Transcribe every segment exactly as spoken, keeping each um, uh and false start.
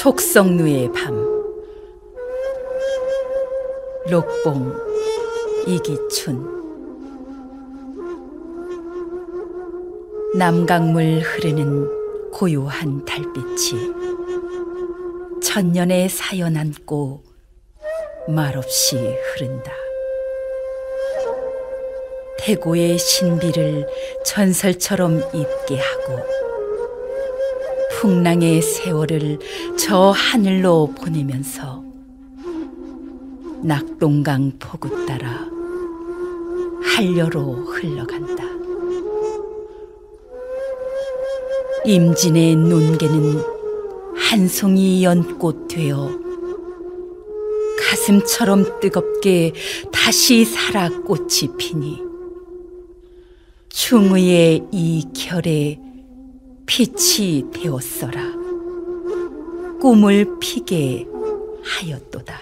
촉성루의 밤. 록봉 이기춘. 남강물 흐르는 고요한 달빛이 천년의 사연 안고 말없이 흐른다. 태고의 신비를 전설처럼 잊게 하고 풍랑의 세월을 저 하늘로 보내면서 낙동강 포구 따라 한려로 흘러간다. 임진의 논개는 한 송이 연꽃 되어 가슴처럼 뜨겁게 다시 살아 꽃이 피니 충의의 이 결에 빛이 되었어라. 꿈을 피게 하였도다.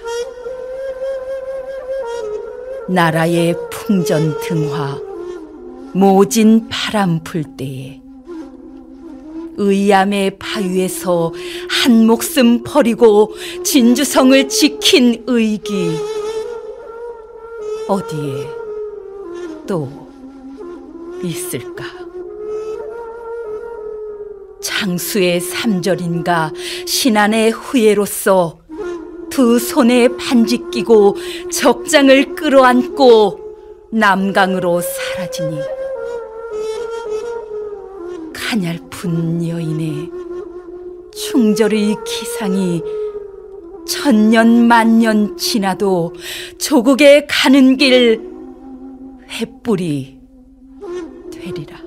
나라의 풍전 등화 모진 바람 불 때에 의암의 바위에서 한 목숨 버리고 진주성을 지킨 의기 어디에 또 있을까? 장수의 삼절인가 신안의 후예로서 두 손에 반지 끼고 적장을 끌어안고 남강으로 사라지니 가냘픈 여인의 충절의 기상이 천년 만년 지나도 조국에 가는 길 횃불이 되리라.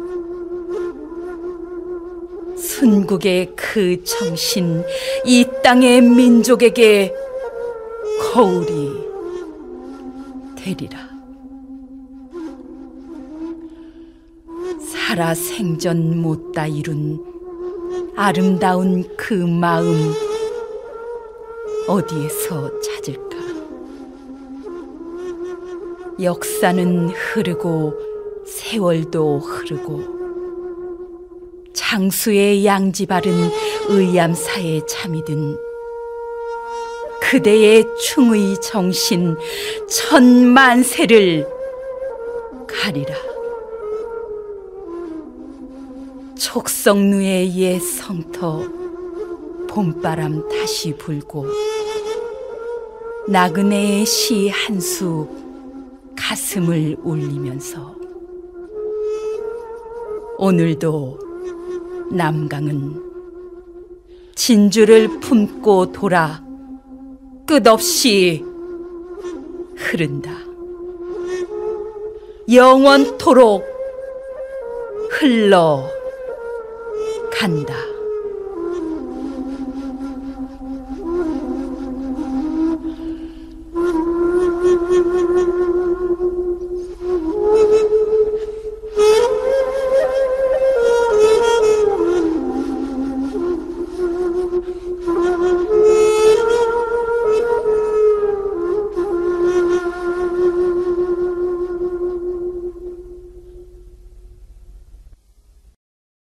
순국의 그 정신 이 땅의 민족에게 거울이 되리라. 살아 생전 못다 이룬 아름다운 그 마음 어디에서 찾을까? 역사는 흐르고 세월도 흐르고 장수의 양지 바른 의암사에 잠이 든 그대의 충의 정신 천만세를 가리라. 촉성루의 옛 성터 봄바람 다시 불고 나그네의 시 한 수 가슴을 울리면서 오늘도 남강은 진주를 품고 돌아 끝없이 흐른다. 영원토록 흘러간다.